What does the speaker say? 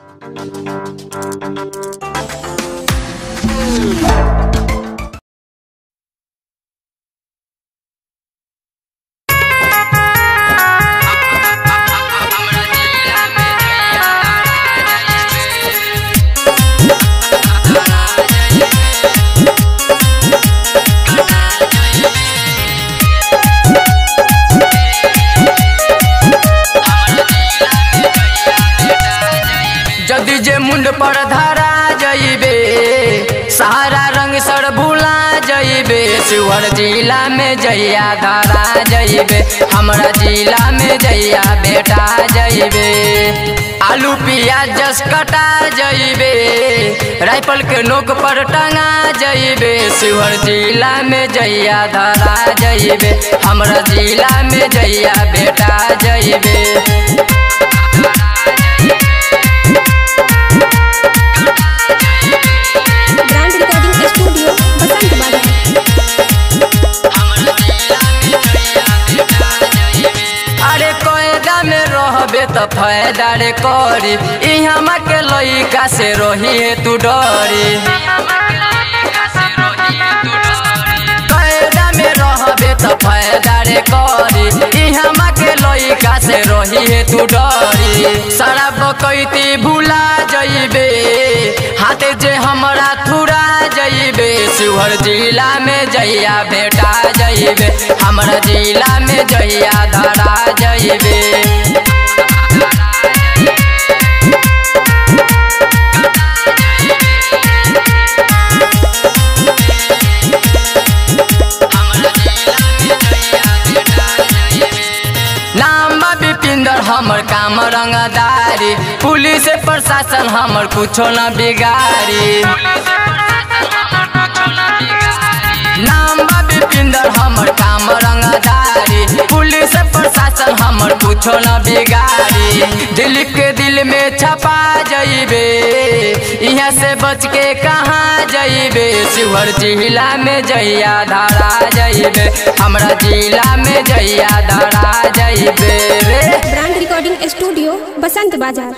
जदि जे मुंड पर धरा जइबे सहारा रंग सर भुला जइबे। शिवहर जिला में जइया धरा जइबे, हमरा जिला में जइया बेटा जइबे। आलू प्याज जस कटा जइबे, राइफल के नोक पर टंगा जइबे। शिवहर जिला में जइया धरा जइबे, हमरा जिला में जइया बेटा जइबे। अरे कोयदा में रहबे तो फायदा रे करी, इहाँ के लइका से रही है तू डरी। कोयदा में रहबे तो फायदा रे करी, इहाँ के लइका से रही है तू डरी। शराब कैती भुला जइबे, हाथे जे हमरा थुरा जइबे। शिवहर जिला में जइया बेटा जइबे, हमरा जिला में जइया धरा जइबे। नाम विपिंदर हमर काम रंगदारी, पुलिस प्रशासन हमर कुछो न बिगाड़ी। नाम विपिंदर हमर काम रंगदारी, पुलिस प्रशासन हमर कुछो न बिगाड़ी। दिल के दिल में छपा जइबे, यहाँ से बच के कहाँ जइबे। शिवहर जिला में जइया धरा जइबे, हमरा जिला में जइया धरा जइबे। ब्रांड रिकॉर्डिंग स्टूडियो बसंत बाजार।